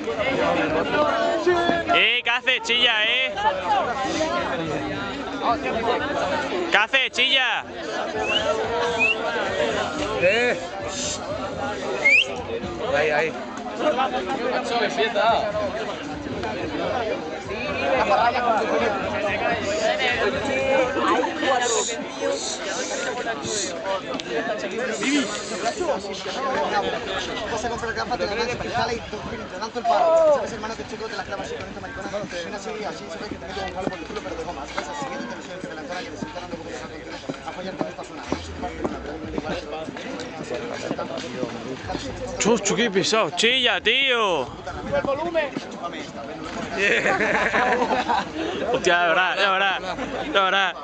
¿Qué haces, chilla, ¿Qué haces, chilla? Ahí. Vas a comprar gafas, te ganas, te sale y te lanzo el palo. ¿Sabes, hermano, que chico te la clava así con esta maricona? Ven así se ve que te mete un palo por el culo, pero de goma. Vas así, que te lo de la zona que te sientan dando como a follar con esta zona. Chucho, qué pesado, chilla, tío. El volumen. Hostia, de verdad.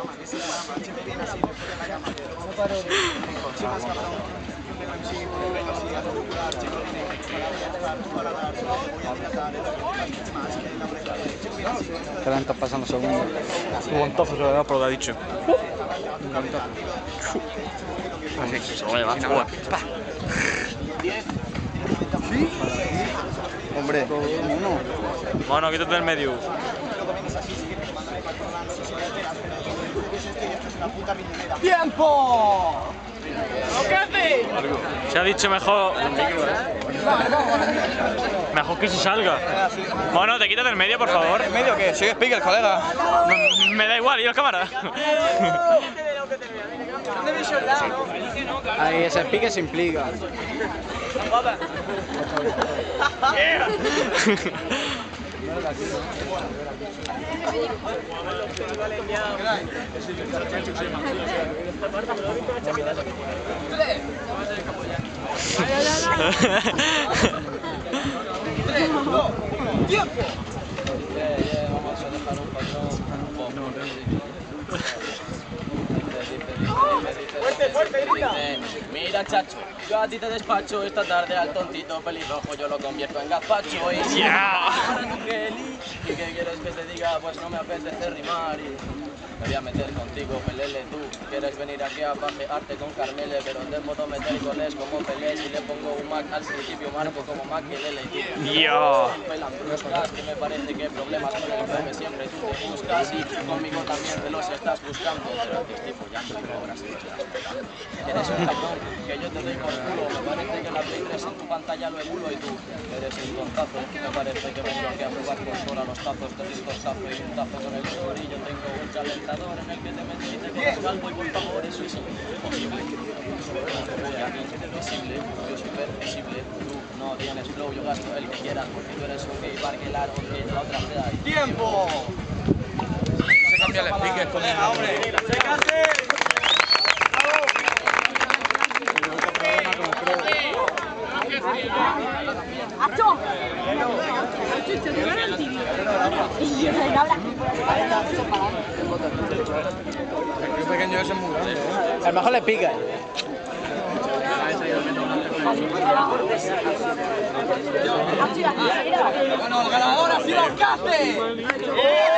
Te la estás pasando segundo. Un guantazo se lo da por lo que ha dicho. Así, se lo va a llevar. ¿Sí? Hombre, Mano, quítate del medio. ¡Tiempo! ¿Qué haces? Se ha dicho mejor que se salga. Bueno, te quitas del medio, por favor. ¿en medio qué? Soy speaker, colega. Me da igual, ¿y la cámara? Ahí ese speaker se implica. ¡Tiempo! Vamos a dejar un patrón. Fuerte, grita. Mira, chacho, yo a ti te despacho esta tarde al tontito pelirrojo, yo lo convierto en gazpacho y para tu Kelly, ¿y qué quieres que te diga? Pues no me apetece rimar y me voy a meter contigo, pelele, tú quieres venir aquí a pajearte con Carmele, pero te puedo meter goles como Pelé, si le pongo un Mac al principio marco como Mac y Lele y tú. Dios. Pelan bruscas, que me parece que problemas con el bebé siempre tú te buscas y conmigo también te los estás buscando, pero te estoy follando y cobras y te estás pegando. Eres un cabrón, que yo te doy por culo, me parece que la Play 3 en tu pantalla lo emulo y tú eres un tontazo, me parece que vengo aquí a jugar con sola los tazos, te risto sazo y un tazo con el corillo, tengo un calentador en el que te metes y te quedas calvo y por favor eso es imposible. Visible, yo súper visible, tú no tienes flow, yo gasto el que quieras porque tú eres un gay barquelar o que la otra sea. ¡Tiempo! Se cambia el speaker con el hombre. El pequeño ese es muy grande. El mejor le pica. Bueno, el ganador ha sido el Cate.